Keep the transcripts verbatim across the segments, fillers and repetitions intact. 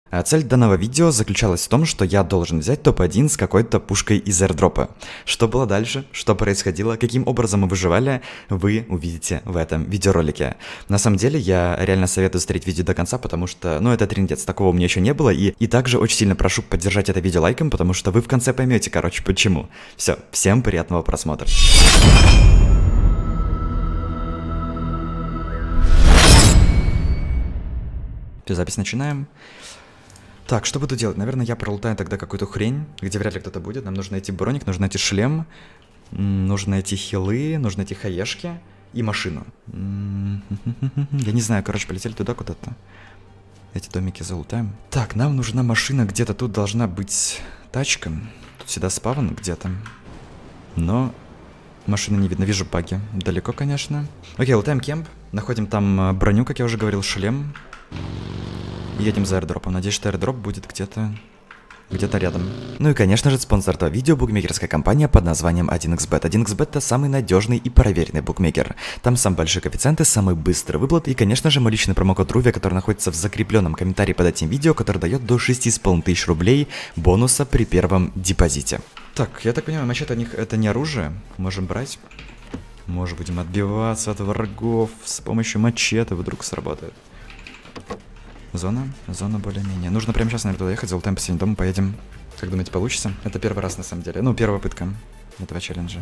А цель данного видео заключалась в том, что я должен взять топ один с какой-то пушкой из airdropа. Что было дальше, что происходило, каким образом мы выживали, вы увидите в этом видеоролике. На самом деле, я реально советую смотреть видео до конца, потому что, ну, это трындец, такого у меня еще не было. И, и также очень сильно прошу поддержать это видео лайком, потому что вы в конце поймете, короче, почему. Все, всем приятного просмотра. Все, запись начинаем. Так, что буду делать? Наверное, я пролутаю тогда какую-то хрень, где вряд ли кто-то будет. Нам нужно найти броник, нужно найти шлем, нужно найти хилы, нужно найти хаешки и машину. Я не знаю, короче, полетели туда куда-то. Эти домики залутаем. Так, нам нужна машина, где-то тут должна быть тачка. Тут всегда спавн где-то. Но машины не видно, вижу баги. Далеко, конечно. Окей, лутаем кемп, находим там броню, как я уже говорил, шлем. Едем за airdropом. Надеюсь, что airdrop будет где-то где-то рядом. Ну и, конечно же, спонсор этого видео — букмекерская компания под названием один икс бет. один икс бет — это самый надежный и проверенный букмекер. Там самые большие коэффициенты, самый быстрый выплат и, конечно же, мой личный промокод Рувия, который находится в закрепленном комментарии под этим видео, который дает до шести с половиной тысяч рублей бонуса при первом депозите. Так, я так понимаю, мачете от них это не оружие. Можем брать. Может, будем отбиваться от врагов с помощью мачете, вдруг сработает. Зона, зона более-менее. Нужно прямо сейчас, наверное, туда ехать, залутаем последний дом, поедем. Как думаете, получится? Это первый раз, на самом деле. Ну, первая попытка этого челленджа.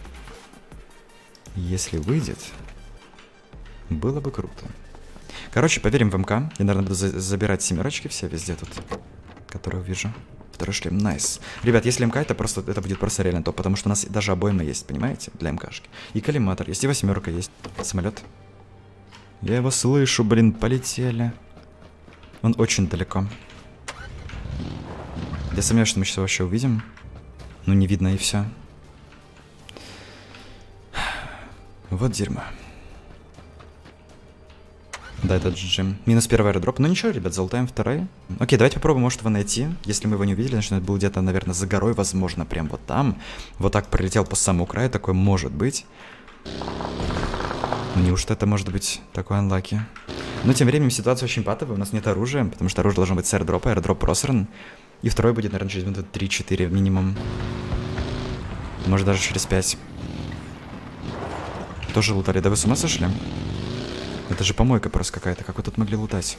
Если выйдет, было бы круто. Короче, поверим в МК. Я, наверное, буду за забирать семерочки все везде тут, которые увижу. Второй шлем, найс. Ребят, если МК, это просто, это будет просто реально топ, потому что у нас даже обойма есть, понимаете, для МКшки. И коллиматор есть, и восьмерка есть. Самолет. Я его слышу, блин, полетели. Он очень далеко. Я сомневаюсь, что мы сейчас его вообще увидим. Ну, не видно и все. Вот дерьмо. Да, это джи джи. Минус первый аэродроп. Ну ничего, ребят, залутаем второй. Окей, давайте попробуем, может, его найти. Если мы его не увидели, значит, это был где-то, наверное, за горой, возможно, прям вот там. Вот так пролетел по самому краю, такое может быть. Неужто это может быть такой анлаки? Но тем временем ситуация очень патовая, у нас нет оружия, потому что оружие должно быть с airdropа, airdrop просран. И второй будет, наверное, через минуты три-четыре минимум. Может, даже через пять. Тоже лутали, да вы с ума сошли? Это же помойка просто какая-то, как вы тут могли лутать?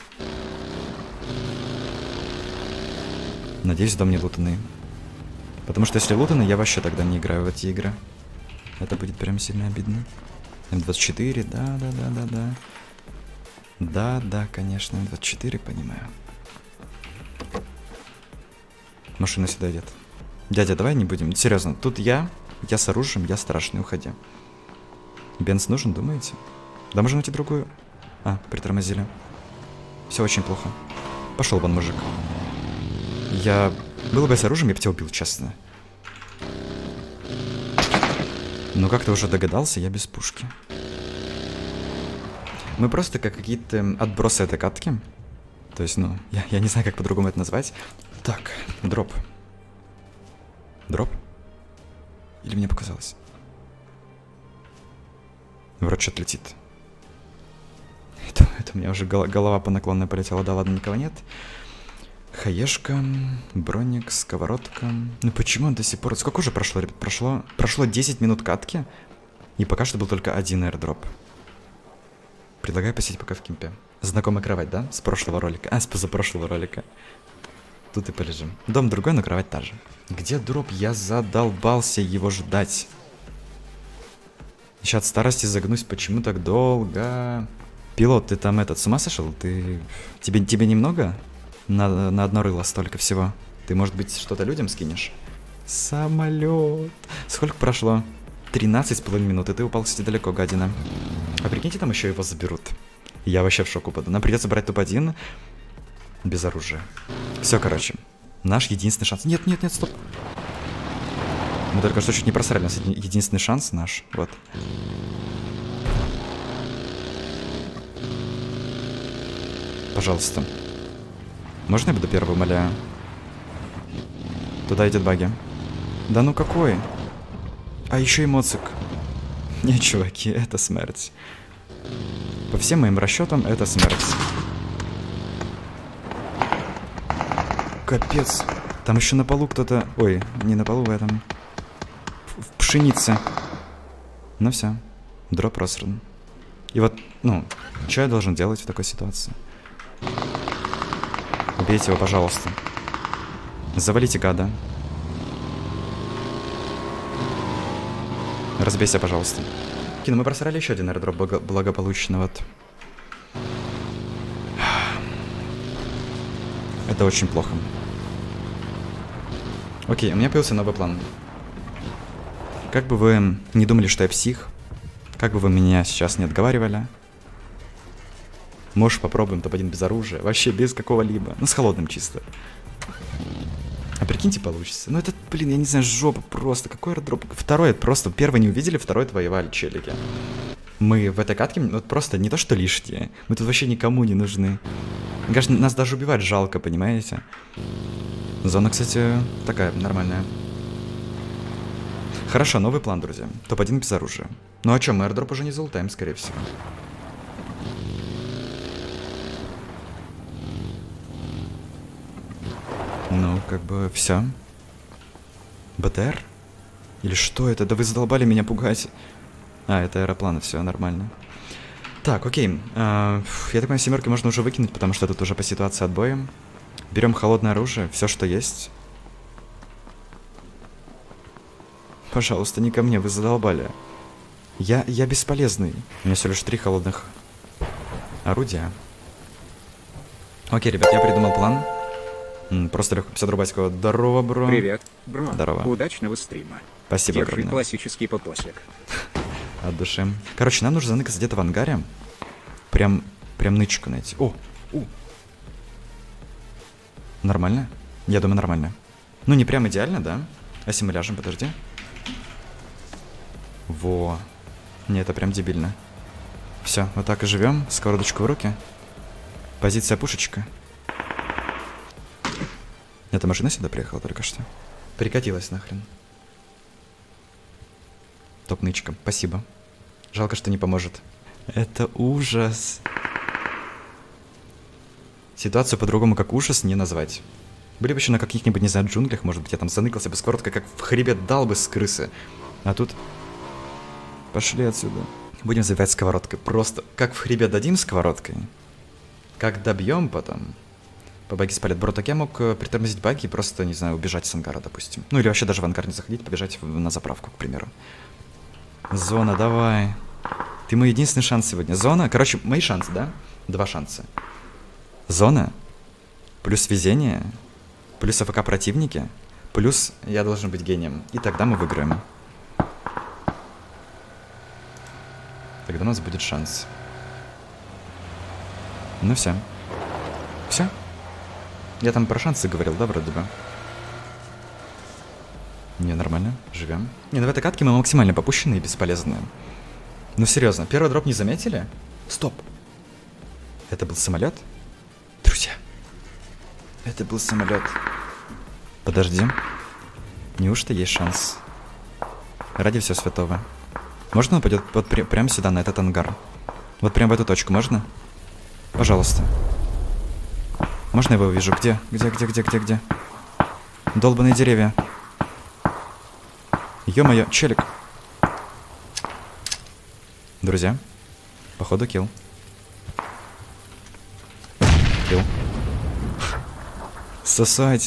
Надеюсь, дом не лутанный. Потому что если лутанный, я вообще тогда не играю в эти игры. Это будет прям сильно обидно. эм двадцать четыре, да-да-да-да-да. Да, да, конечно, эм двадцать четыре, понимаю. Машина сюда идет. Дядя, давай не будем. Серьезно, тут я, я с оружием, я страшный, уходи. Бенз нужен, думаете? Да, можно найти другую. А, притормозили. Все очень плохо. Пошел вон, мужик. Я... Был бы с оружием, я бы тебя убил, честно. Ну, как ты уже догадался, я без пушки. Мы просто как какие-то отбросы этой катки. То есть, ну, я, я не знаю, как по-другому это назвать. Так, дроп. Дроп? Или мне показалось? Вроде что-то летит. Это, это у меня уже голова, голова по наклонной полетела. Да ладно, никого нет. Хаешка, броник, сковородка. Ну почему он до сих пор... Сколько уже прошло, ребят? Прошло, прошло десять минут катки. И пока что был только один airdrop. Предлагаю посидеть пока в кемпе. Знакомая кровать, да? С прошлого ролика. А, с позапрошлого ролика. Тут и полежим. Дом другой, но кровать та же. Где дроп? Я задолбался его ждать. Сейчас от старости загнусь. Почему так долго? Пилот, ты там этот, с ума сошел? Ты... Тебе, тебе немного? На, на одно рыло столько всего. Ты, может быть, что-то людям скинешь? Самолет. Сколько прошло? тринадцать с половиной минут, и ты упал, кстати, далеко, гадина. А прикиньте, там еще его заберут. Я вообще в шок упаду. Нам придется брать топ один без оружия. Все, короче. Наш единственный шанс. Нет, нет, нет, стоп. Мы только что чуть не просрали. У нас единственный шанс наш. Вот. Пожалуйста. Можно я буду первый, умоляю? Туда идет баги. Да ну какой? А еще и моцик. Не, чуваки, это смерть. По всем моим расчетам, это смерть. Капец. Там еще на полу кто-то... Ой, не на полу, в этом... В пшенице. Ну все. Дроп просран. И вот, ну, что я должен делать в такой ситуации? Убейте его, пожалуйста. Завалите гада. Разбейся, пожалуйста. Кину, мы просрали еще один аэродроп благо благополучно, вот. Это очень плохо. Окей, у меня появился новый план. Как бы вы не думали, что я псих, как бы вы меня сейчас не отговаривали, может, попробуем топ один без оружия, вообще без какого-либо, ну, с холодным чисто. А прикиньте, получится. Ну, это, блин, я не знаю, жопа просто. Какой аэродроп? Второй, просто первый не увидели, второй воевали челики. Мы в этой катке, вот просто не то, что лишние. Мы тут вообще никому не нужны. Мне кажется, нас даже убивать жалко, понимаете? Зона, кстати, такая, нормальная. Хорошо, новый план, друзья. топ один без оружия. Ну а чё, мы аэродроп уже не залутаем, скорее всего. Ну, как бы, все. БТР? Или что это? Да вы задолбали меня пугать. А, это аэропланы, все нормально. Так, окей. А, я так понимаю, семерки можно уже выкинуть, потому что тут уже по ситуации отбоем. Берем холодное оружие, все, что есть. Пожалуйста, не ко мне, вы задолбали. Я, я бесполезный. У меня всего лишь три холодных орудия. Окей, ребят, я придумал план. Просто легко пятьдесят рубайского. Здорово, бро. Привет, бро. Здорово. Удачного стрима. Спасибо Держи огромное. классический попослик. От души. Короче, нам нужно заныкаться где-то в ангаре. Прям, прям нычку найти. О, у. Нормально? Я думаю, нормально. Ну, не прям идеально, да? А если мы ляжем, подожди. Во. Не, это прям дебильно. Все, вот так и живем. Сковородочку в руки. Позиция пушечка. Эта машина сюда приехала только что. Прикатилась нахрен. Топ-нычка, спасибо. Жалко, что не поможет. Это ужас. Ситуацию по-другому, как ужас, не назвать. Были бы еще на каких-нибудь, не знаю, джунглях, может быть, я там заныкался бы сковородкой, как в хребет дал бы с крысы. А тут... Пошли отсюда. Будем забивать сковородкой. Просто как в хребет дадим сковородкой, как добьем потом... По баги спалят. Бро, так я мог притормозить баги и просто, не знаю, убежать с ангара, допустим. Ну или вообще даже в ангар не заходить, побежать в, на заправку, к примеру. Зона, давай. Ты мой единственный шанс сегодня. Зона, короче, мои шансы, да? Два шанса. Зона, плюс везение, плюс АФК противники, плюс я должен быть гением. И тогда мы выиграем. Тогда у нас будет шанс. Ну все. Все. Я там про шансы говорил, да, вроде бы? Не, нормально, живем. Не, ну в этой катке мы максимально попущенные и бесполезные. Ну серьезно, первый дроп не заметили? Стоп. Это был самолет? Друзья. Это был самолет. Подожди. Неужто есть шанс? Ради всего святого. Можно он пойдет вот при, прямо сюда, на этот ангар? Вот прямо в эту точку, можно? Пожалуйста. Можно я его увижу? Где? Где, где, где, где, где? Долбаные деревья. Ё-моё, челик. Друзья, походу килл. Килл. Сосать.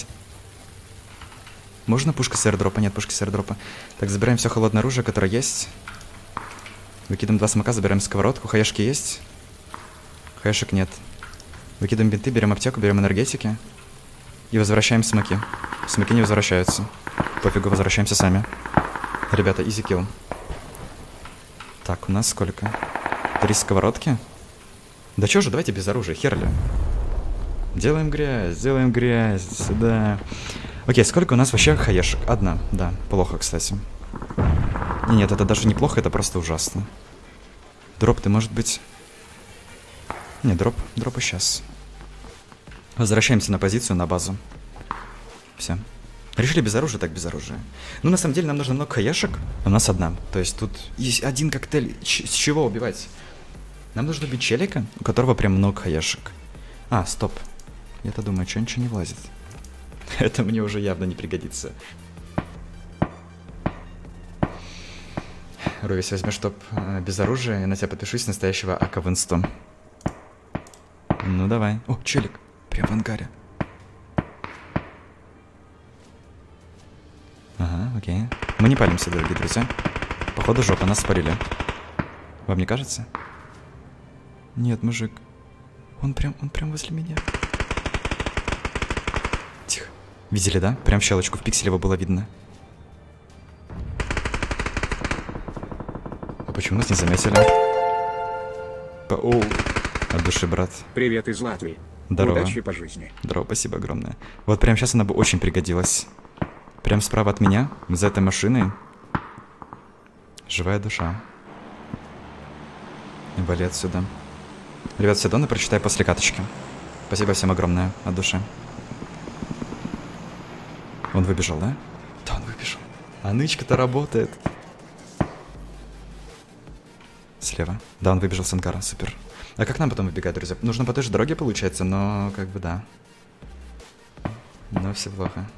Можно пушка с аирдропа? Нет, пушки с аирдропа. Так, забираем все холодное оружие, которое есть. Выкидываем два смока, забираем сковородку. Хаешки есть? Хаешек нет. Выкидываем бинты, берем аптеку, берем энергетики. И возвращаем смоки. Смоки не возвращаются. Пофигу, возвращаемся сами. Ребята, изи килл. Так, у нас сколько? Три сковородки? Да чё же, давайте без оружия, херли. Делаем грязь, делаем грязь, сюда. Окей, сколько у нас вообще хаешек? Одна, да, плохо, кстати. Нет, это даже неплохо, это просто ужасно. Дроп ты, может быть... Не, дроп, дропы сейчас. Возвращаемся на позицию, на базу. Все. Решили без оружия, так без оружия. Ну, на самом деле, нам нужно много хаешек. У нас одна. То есть тут есть один коктейль. Ч с чего убивать? Нам нужно убить челика, у которого прям много хаешек. А, стоп. Я-то думаю, что ничего не влазит. Это мне уже явно не пригодится. Рой, если возьмешь топ э, без оружия, я на тебя подпишусь, настоящего ака в инсту. Ну давай. О, челик. Прям в ангаре. Ага, окей. Мы не палимся, дорогие друзья. Походу жопа, нас спалили. Вам не кажется? Нет, мужик. Он прям, он прям возле меня. Тихо. Видели, да? Прям щелочку в пикселе его было видно. А почему нас не заметили? По Оу. От души, брат. Привет из Латвии. Здорово. Удачи по жизни. Здорово, спасибо огромное. Вот прямо сейчас она бы очень пригодилась. Прям справа от меня, за этой машиной, живая душа. И вали отсюда. Ребят, все доны прочитай после каточки. Спасибо всем огромное от души. Он выбежал, да? Да, он выбежал. А нычка-то работает. Слева. Да, он выбежал с ангара, супер. А как нам потом выбегать, друзья? Нужно по той же дороге, получается, но как бы да. Но все плохо.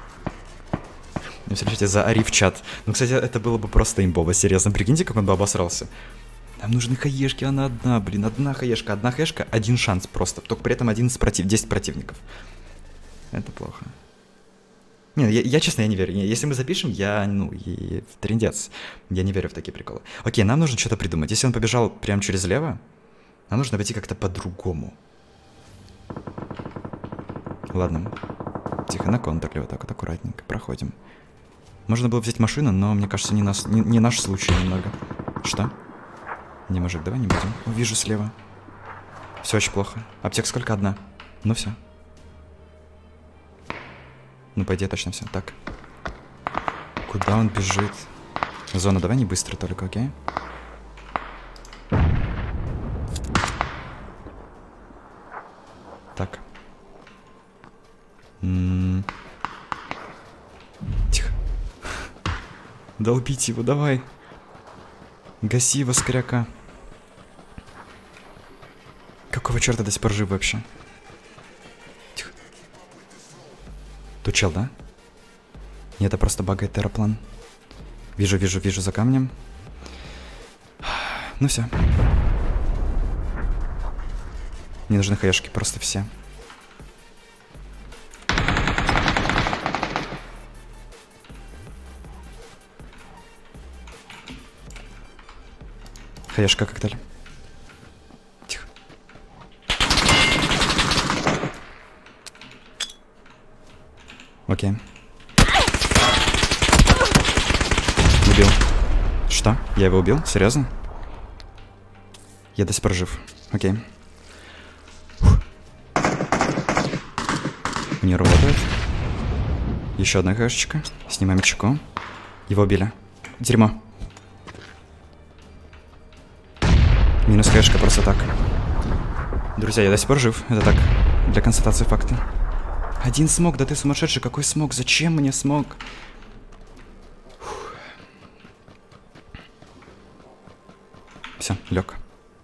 Не встречайте, заори в чат. Ну, кстати, это было бы просто имбово, серьезно. Прикиньте, как он бы обосрался. Нам нужны хаешки, она одна, блин, одна хаешка. Одна хаешка, один шанс просто. Только при этом одиннадцать против... десять противников. Это плохо. Не, я, я честно, я не верю. Если мы запишем, я, ну, и в трындец. Я не верю в такие приколы. Окей, нам нужно что-то придумать. Если он побежал прямо через лево, нам нужно пойти как-то по-другому. Ладно. Тихо, на контуре вот так вот аккуратненько проходим. Можно было взять машину, но мне кажется, не, нас, не, не наш случай немного. Что? Не, мужик, давай не будем. О, вижу слева. Все очень плохо. Аптек сколько? Одна. Ну все. Ну, по идее, точно все. Так. Куда он бежит? Зона, давай не быстро только, окей? Так. М-м-м. Тихо. Долбить его, давай. Гаси его, скоряка. Какого черта до сих пор жив вообще? Тихо. Тут чел, да? Нет, это просто багает терраплан. Вижу, вижу, вижу за камнем. Ну все. Мне нужны хаешки, просто все. Хаешка коктейль. Тихо. Окей. Убил. Что? Я его убил? Серьезно? Я до сих пор жив. Окей. Фух. Не работает. Еще одна хэшечка. Снимаем чеку. Его убили. Дерьмо. Минус хэшка просто так. Друзья, я до сих пор жив. Это так, для констатации факта. Один смог, да ты сумасшедший. Какой смог? Зачем мне смог? Все, лег.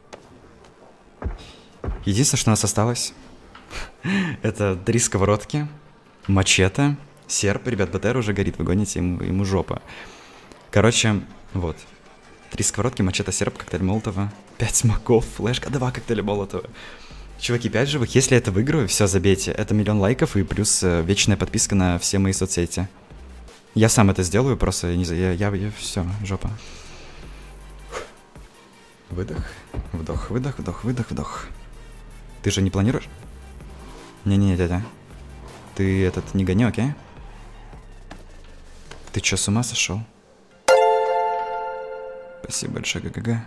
Единственное, что у нас осталось, это три сковородки, мачете, серп. Ребят, БТР уже горит, вы гоните, ему, ему жопа. Короче, вот. Три сковородки, мачете, серп, коктейль Молотова, пять смоков, флешка, два коктейля Молотова. Чуваки, пять живых. Если это выиграю, все, забейте. Это миллион лайков и плюс э, вечная подписка на все мои соцсети. Я сам это сделаю, просто, не знаю, я, я, я все, жопа. Выдох, вдох, выдох, вдох, выдох, вдох. Ты же не планируешь? Не-не-не, дядя. Ты этот не гони, окей? Ты чё, с ума сошел? Спасибо большое, ГГГ.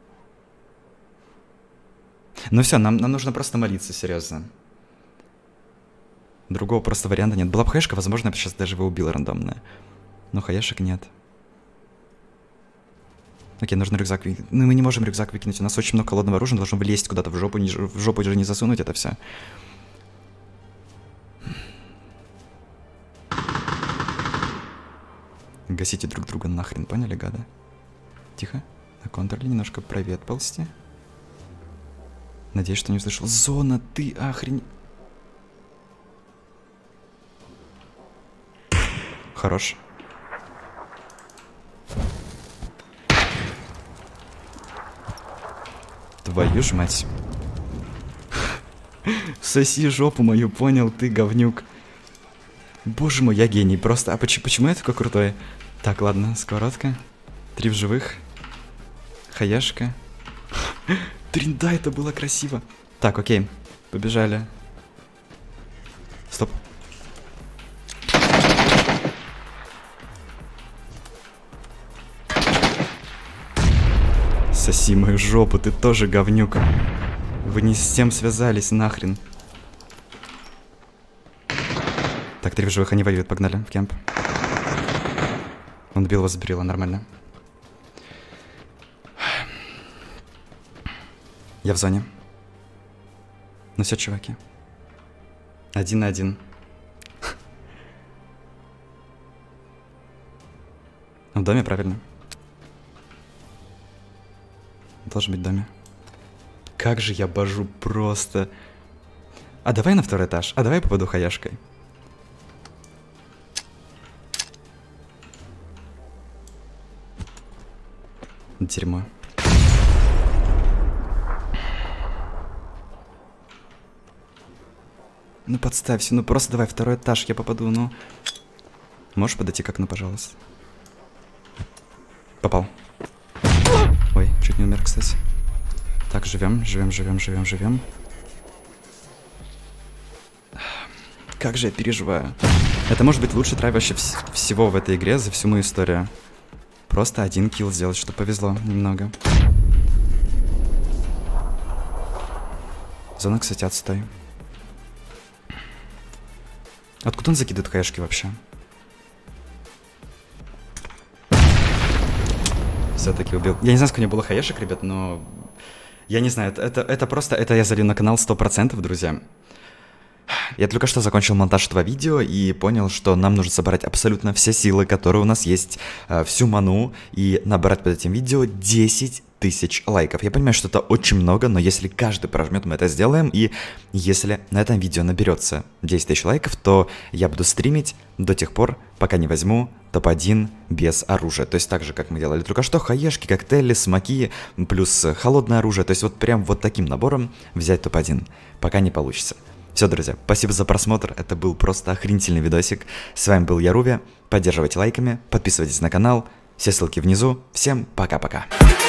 Ну все, нам, нам нужно просто молиться, серьезно. Другого просто варианта нет. Была бы хэшка, возможно, я бы сейчас даже его убил рандомно. Но хаешек нет. Окей, нужно рюкзак выкинуть. Ну, мы не можем рюкзак выкинуть. У нас очень много холодного оружия, должно влезть куда-то в жопу. Не, в жопу же не засунуть это все. Гасите друг друга нахрен, поняли, гады? Тихо. На контроле немножко правее отползти. Надеюсь, что не услышал. Зона, ты охрень... Хорош. Твою ж мать. Соси жопу мою, понял ты, говнюк. Боже мой, я гений. Просто, а почему, почему я такой крутой? Так, ладно, сковородка. Три в живых. Хаяшка. Тринда, это было красиво. Так, окей, побежали. Стоп. Соси мою жопу, ты тоже говнюк. Вы не с тем связались, нахрен. Так, три в живых, они воюют, погнали в кемп. Он бил вас с брила, нормально. Я в зоне. Ну все, чуваки. Один на один. В доме, правильно? Должен быть в доме. Как же я божу просто. А давай на второй этаж. А давай я попаду хаяшкой. Дерьмо. Ну подставься, ну просто давай второй этаж, я попаду, ну. Можешь подойти к окну, пожалуйста? Попал. Ой, чуть не умер, кстати. Так, живем, живем, живем, живем, живем. Как же я переживаю. Это может быть лучший трай вообще вс всего в этой игре за всю мою историю. Просто один килл сделать, что повезло немного. Зона, кстати, отстой. Откуда он закидывает хаешки вообще? Все-таки убил. Я не знаю, сколько у него было хаешек, ребят, но... Я не знаю, это, это, это просто... Это я залью на канал сто процентов, друзья. Я только что закончил монтаж этого видео и понял, что нам нужно собрать абсолютно все силы, которые у нас есть, всю ману, и набрать под этим видео десять тысяч лайков. Я понимаю, что это очень много, но если каждый прожмет, мы это сделаем, и если на этом видео наберется десять тысяч лайков, то я буду стримить до тех пор, пока не возьму топ один без оружия. То есть так же, как мы делали только что, хаешки, коктейли, смоки, плюс холодное оружие. То есть вот прям вот таким набором взять топ один, пока не получится. Все, друзья, спасибо за просмотр, это был просто охренительный видосик. С вами был я, Руви, поддерживайте лайками, подписывайтесь на канал, все ссылки внизу. Всем пока-пока.